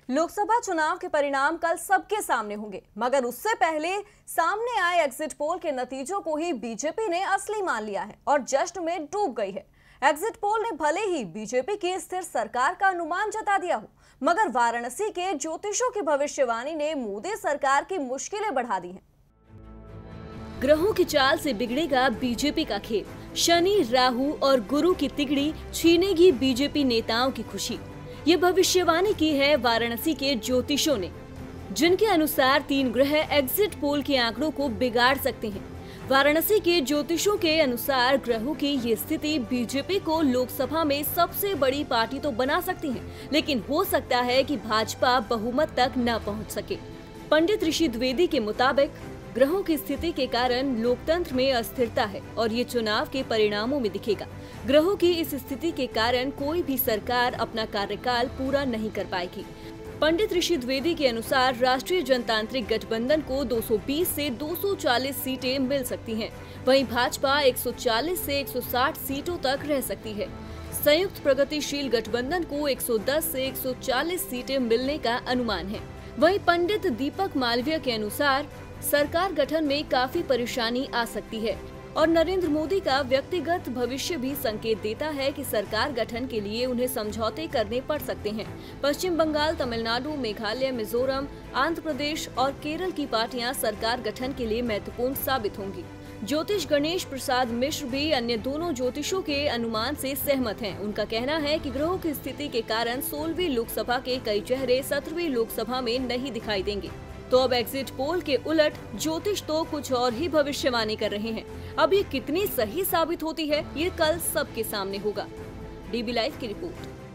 लोकसभा चुनाव के परिणाम कल सबके सामने होंगे, मगर उससे पहले सामने आए एग्जिट पोल के नतीजों को ही बीजेपी ने असली मान लिया है और जश्न में डूब गई है। एग्जिट पोल ने भले ही बीजेपी की स्थिर सरकार का अनुमान जता दिया हो, मगर वाराणसी के ज्योतिषों की भविष्यवाणी ने मोदी सरकार की मुश्किलें बढ़ा दी हैं। ग्रहों की चाल से बिगड़ेगा बीजेपी का खेल। शनि, राहु और गुरु की तिगड़ी छीनेगी बीजेपी नेताओं की खुशी। ये भविष्यवाणी की है वाराणसी के ज्योतिषों ने, जिनके अनुसार 3 ग्रह एग्जिट पोल के आंकड़ों को बिगाड़ सकते हैं। वाराणसी के ज्योतिषों के अनुसार ग्रहों की ये स्थिति बीजेपी को लोकसभा में सबसे बड़ी पार्टी तो बना सकती है, लेकिन हो सकता है कि भाजपा बहुमत तक न पहुंच सके। पंडित ऋषि द्विवेदी के मुताबिक ग्रहों की स्थिति के कारण लोकतंत्र में अस्थिरता है और ये चुनाव के परिणामों में दिखेगा। ग्रहों की इस स्थिति के कारण कोई भी सरकार अपना कार्यकाल पूरा नहीं कर पाएगी। पंडित ऋषि द्विवेदी के अनुसार राष्ट्रीय जनतांत्रिक गठबंधन को 220 से 240 सीटें मिल सकती हैं, वहीं भाजपा 140 से 160 सीटों तक रह सकती है। संयुक्त प्रगतिशील गठबंधन को 110 से 140 सीटें मिलने का अनुमान है। वहीं पंडित दीपक मालवीय के अनुसार सरकार गठन में काफी परेशानी आ सकती है और नरेंद्र मोदी का व्यक्तिगत भविष्य भी संकेत देता है कि सरकार गठन के लिए उन्हें समझौते करने पड़ सकते हैं। पश्चिम बंगाल, तमिलनाडु, मेघालय, मिजोरम, आंध्र प्रदेश और केरल की पार्टियां सरकार गठन के लिए महत्वपूर्ण साबित होंगी। ज्योतिष गणेश प्रसाद मिश्र भी अन्य दोनों ज्योतिषों के अनुमान से सहमत हैं। उनका कहना है कि ग्रहों की स्थिति के कारण 16वीं लोकसभा के कई चेहरे 17वीं लोकसभा में नहीं दिखाई देंगे। तो अब एग्जिट पोल के उलट ज्योतिष तो कुछ और ही भविष्यवाणी कर रहे हैं। अब ये कितनी सही साबित होती है, ये कल सबके सामने होगा। डीबी लाइव की रिपोर्ट।